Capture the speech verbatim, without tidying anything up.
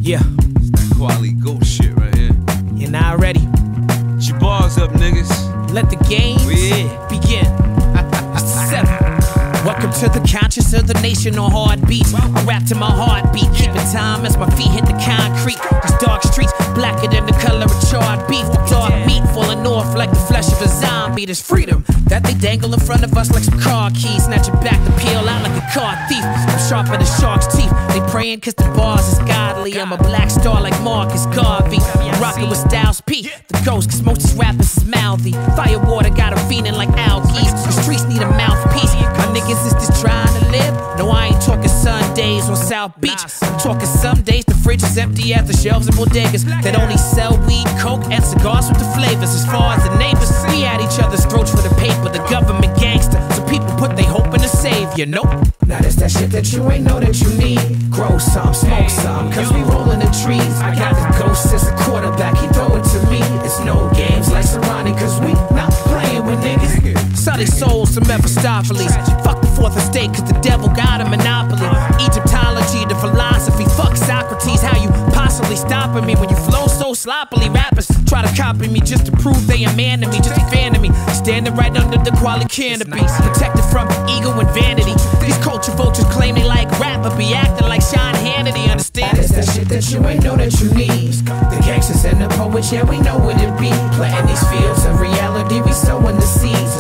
Yeah, It's that quality goat shit right here. you're not ready. Get your bars up, niggas. Let the games Yeah. begin. Seven. Welcome to the conscious of the nation on hard beats. I rap to my heartbeat, keeping time as my feet hit the concrete. These dark streets, blacker than the color of charred beef. The dark meat falling off like the flesh of a zombie. There's freedom that they dangle in front of us like some car keys. Snatch it back to peel out like a car thief. I'm sharper than shark's teeth. They praying cause the bars is godly. I'm a black star like Marcus Garvey. I'm rocking with Styles P, the ghost, cause most these rappers is mouthy. Firewater got 'em feeling like algae. The streets need a mouthpiece. My niggas is just trying to live. No, I ain't talking Sundays on South Beach. I'm talking some days the fridge is empty as the shelves and bodegas that only sell weed, coke, and cigars with the flavors. As far as the neighbors, we at each other's throats for the paper. The government gangster, so people put their hope in the savior. Nope. Now that's that shit that you ain't know that you need. Grow some, smoke some, cause we rollin' the trees. I got the ghost as a quarterback, he throw it to me. It's no games like Serrani, cause we not playing with niggas. Sell they souls to Mephistopheles. Fuck the fourth estate, cause the devil got a monopoly. Egyptology, the philosophy, fuck Socrates. How you possibly stopping me when you flow so sloppily? Rappers try to copy me just to prove they a man to me, just a fan of me. Standing right under the quality canopy, protected from ego and vanity. These culture vultures claim they like rap, but be acting like Sean Hannity. Understand? That is that shit that you ain't know that you need. The gangsters and the poets, yeah, we know what it be. Planting these fields of reality, we sowing the seeds.